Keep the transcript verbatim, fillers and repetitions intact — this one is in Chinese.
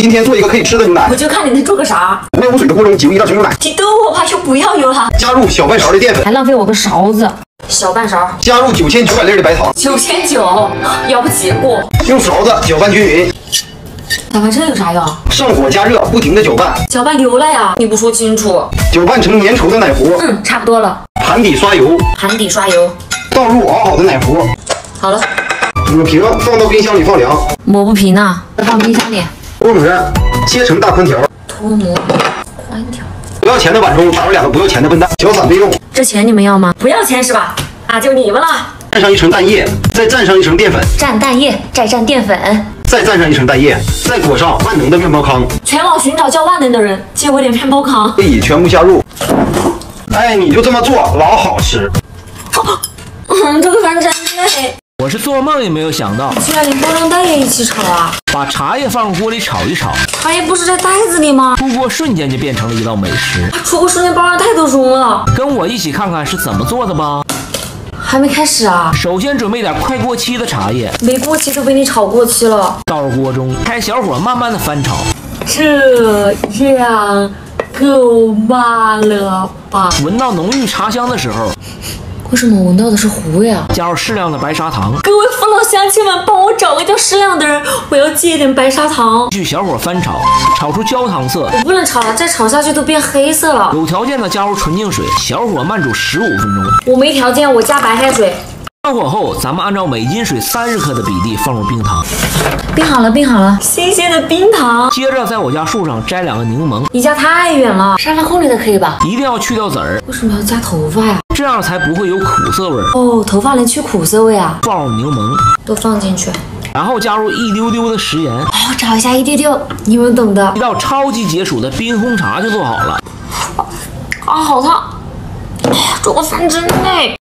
今天做一个可以吃的牛奶。 我就看你能做个啥。 没有水的锅中挤入一大群牛奶， 你逗我吧，就不要有了。 加入小半勺的淀粉， 还浪费我个勺子。小半勺。 加入九千九百粒的白糖， 九千九，要不起过。 用勺子搅拌均匀。 搅拌这有啥用？ 上火加热，不停的搅拌。 搅拌流了呀？你不说清楚。 搅拌成粘稠的奶糊。 嗯，差不多了。 盘底刷油。 盘底刷油。 倒入熬好的奶糊。 好了。 抹平，放到冰箱里放凉。 抹不平呢，放冰箱里。 锅膜切成大宽条。 脱模宽条。 不要钱的碗中打入两个不要钱的笨蛋，小散备用。 这钱你们要吗？不要钱是吧？那就你们了。 蘸上一层蛋液，再蘸上一层淀粉。 蘸蛋液，再蘸淀粉， 再蘸上一层蛋液，再裹上万能的面包糠。 全网寻找叫万能的人，借我点面包糠。 可以全部下入。哎，你就这么做，老好吃。 嗯，这个饭真累。 我是做梦也没有想到， 居然连包装袋也一起炒啊！ 把茶叶放入锅里炒一炒， 茶叶不是在袋子里吗？ 出锅瞬间就变成了一道美食。 出锅瞬间包装袋都融了。 跟我一起看看是怎么做的吧。 还没开始啊！ 首先准备点快过期的茶叶， 没过期都被你炒过期了。 倒入锅中，开小火慢慢的翻炒。 这样够慢了吧？ 闻到浓郁茶香的时候， 为什么闻到的是糊呀？ 加入适量的白砂糖。 各位父老乡亲们，帮我找个叫适量的人，我要借一点白砂糖。 继续小火翻炒，炒出焦糖色。 我不能炒了，再炒下去都变黑色了。 有条件的加入纯净水，小火慢煮十五分钟。 我没条件，我加白开水。 上火后，咱们按照每斤水三十克的比例放入冰糖。 冰好了，冰好了，新鲜的冰糖。 接着在我家树上摘两个柠檬。 离家太远了，沙发空里的可以吧？ 一定要去掉籽儿。 为什么要加头发呀？ 这样才不会有苦涩味。 哦，头发能去苦涩味啊。 放入柠檬， 都放进去， 然后加入一丢丢的食盐。 哦，炒一下一丢丢，你们懂的。 一道超级解暑的冰红茶就做好了。 啊，好烫！哎呀，做个饭真累。